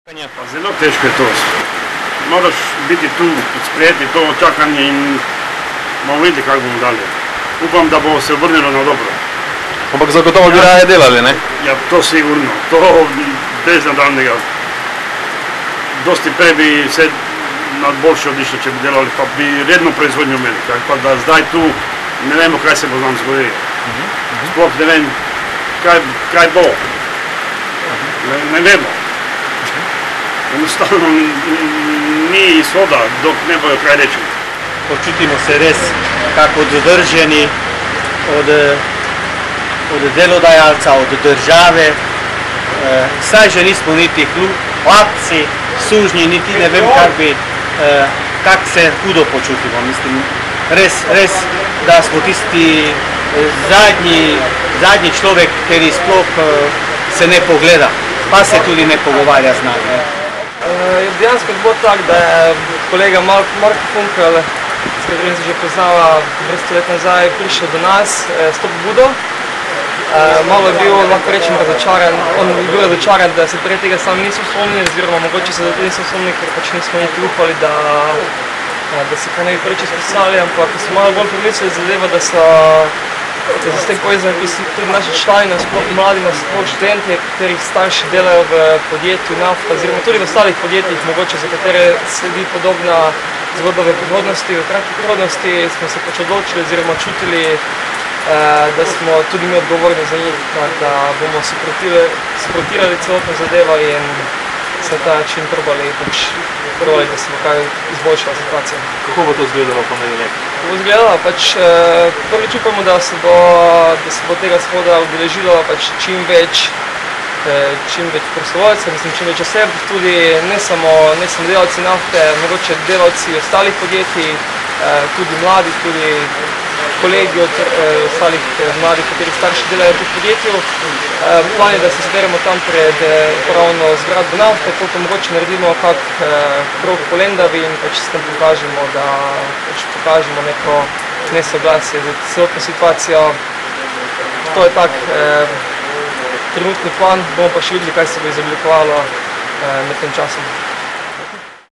Pa zelo težko je to. Moraš biti tu, sprejeti to čakanje in bomo videli, kako bomo dalje. Upam, da bo se vrnilo na dobro. Ampak zagotovo bi raje delali, ne? Ja, to sigurno. To brez nadaljnega. Dosti prej bi se na boljše odišlo, če bi delali, pa bi redno proizvodnjo imeli. Pa da zdaj tu ne vemo, kaj se bo z nam zgodilo. Sploh ne vem, kaj bo. Ne vemo. Enostavno ni izhoda, dok ne bojo kaj reči. Počutimo se res kako odvrženi od delodajalca, od države. Saj že nismo niti hlapci, sužnji, niti ne vem, kak se hudo počutimo. Mislim, res, da smo tisti zadnji človek, ki sploh se ne pogleda, pa se tudi ne pogovarja z nami. Dejansko je bilo tako, da je kolega Marko Funkel, s katerim se že poznava vrsto let nazaj, prišel do nas s to pobudo. Malo je bil, lahko rečem, razočaran. On je bil razočaran, da se prej tega sam niso spomnili, oziroma mogoče se zato niso spomnili, ker pač nismo niti upali, da se pa ne bi preveč izpisali, ampak ko smo malo bolj premislili zadeva, da so s tem povezani tudi naši člani, sploh mladi, sploh študenti, katerih starši delajo v podjetju Nafta, oziroma tudi v ostalih podjetjih, mogoče za katere sledi podobna zgodba v prihodnosti, v kratki prihodnosti, smo se pač odločili oziroma čutili, da smo tudi mi odgovorni za njih, da bomo suportirali celotno zadevo in se na ta način probali, da se bo kaj izboljšala situacija. Kako bo to izgledalo po nedeljek? Kako bo izgledalo? Prvič upamo, da se bo tega shoda udeležilo čim več prostovoljcev, čim več oseb, tudi ne samo delavci Nafte, mogoče delavci ostalih podjetij, tudi mladi, tudi kolegi od ostalih mladih, katerih starši delajo v podjetju. Plan je, da se zberemo tam pred upravno zgradbo Nafte, potem mogoče naredimo kak krog po Lendavi in s tem pokažemo neko nesoglasje za celotno situacijo. To je tak trenutni plan, bomo pa še videli, kaj se bo izoblikovalo med tem časom.